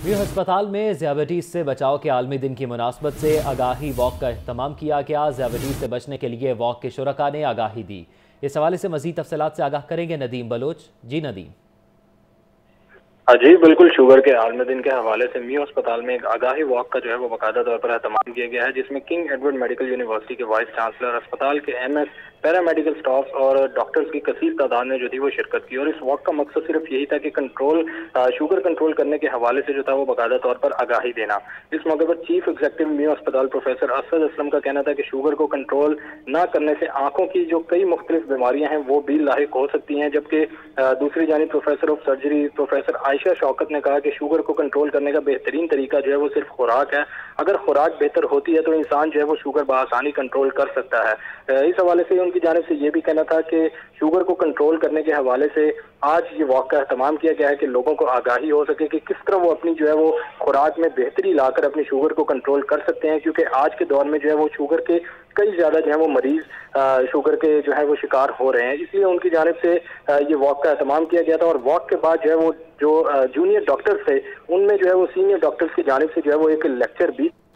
میو ہسپتال میں ذیابیطیز سے بچاؤ کے عالمی دن کی مناسبت سے آگاہی واک کا اہتمام کیا گیا۔ ذیابیطیز سے بچنے کے لیے واک کے شرکاء نے آگاہی دی۔ اس حوالے سے مزید تفصیلات سے آگاہ کریں گے ندیم بلوچ۔ جی ندیم۔ جی بالکل، شوگر کے عالمی دن کے حوالے سے میو اسپتال میں ایک آگاہی واک کا وہ باقاعدہ طور پر اہتمام کیا گیا ہے، جس میں کنگ ایڈورڈ میڈیکل یونیورسٹی کے وائس چانسلر، اسپتال کے ایم ایس، پیرامیڈیکل سٹاف اور ڈاکٹرز کی کثیر تعداد نے وہ شرکت کی۔ اور اس واک کا مقصد صرف یہی تھا کہ شوگر کنٹرول کرنے کے حوالے سے وہ باقاعدہ طور پر آگاہی دینا۔ اس موقع پر چیف ایگزیکٹو میو اسپتال پروفیسر اسد اسلم کا کہنا تھا کہ شوگر کو کنٹرول نہ کرنے سے آنکھوں کی کئی مختلف بیماریاں ہیں وہ بھی لاحق ہو سکتی ہیں، جبکہ دوسری جانب professor of surgery professor Ayesha Shaukat نے کہا کہ شوگر کو کنٹرول کرنے کا بہترین طریقہ وہ صرف خوراک ہے۔ اگر خوراک بہتر ہوتی ہے تو انسان وہ شوگر بآسانی کنٹرول کر سکتا ہے۔ اس حوالے سے ان کی جانب سے یہ بھی کہنا تھا کہ شوگر کو کنٹرول کرنے کے حوالے سے آج یہ واک کا اہتمام کیا گیا ہے کہ لوگوں کو آگاہی ہو سکے کہ کس طرح وہ اپنی وہ خوراک میں بہتری لا کر اپنی شوگر کو کنٹرول کر سکتے ہیں، کیونکہ آج کے دور میں وہ شوگر کے کئی زیادہ وہ مریض شوگر کے وہ شکار ہو رہے ہیں۔ اس لیے ان کی جانب سے یہ واک کا اہتمام کیا گیا تھا۔ اور واک کے بعد وہ جو جونیئر ڈاکٹرز تھے ان میں وہ سینئر ڈاکٹرز کی جانب سے وہ ایک لیکچر بھی